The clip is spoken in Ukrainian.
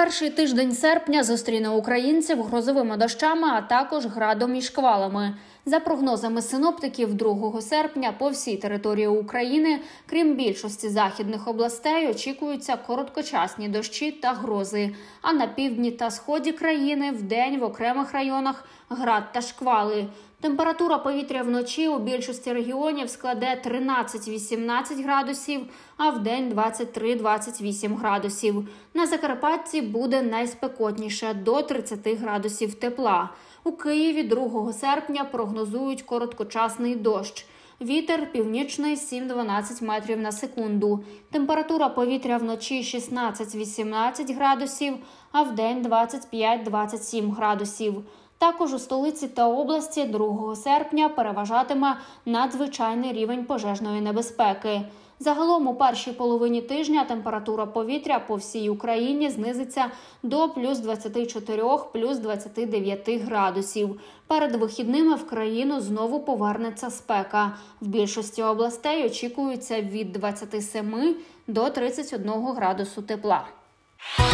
Перший тиждень серпня зустріне українців грозовими дощами, а також градом і шквалами. За прогнозами синоптиків, 2 серпня по всій території України, крім більшості західних областей, очікуються короткочасні дощі та грози. А на півдні та сході країни вдень в окремих районах град та шквали. Температура повітря вночі у більшості регіонів складе 13-18 градусів, а вдень 23-28 градусів. На Закарпатті буде найспекотніше – до 30 градусів тепла. У Києві 2 серпня прогнозують короткочасний дощ. Вітер північний 7-12 метрів на секунду. Температура повітря вночі 16-18 градусів, а вдень 25-27 градусів. Також у столиці та області 2 серпня переважатиме надзвичайний рівень пожежної небезпеки. Загалом у першій половині тижня температура повітря по всій Україні знизиться до плюс 24, плюс 29 градусів. Перед вихідними в країну знову повернеться спека. В більшості областей очікується від 27 до 31 градусу тепла.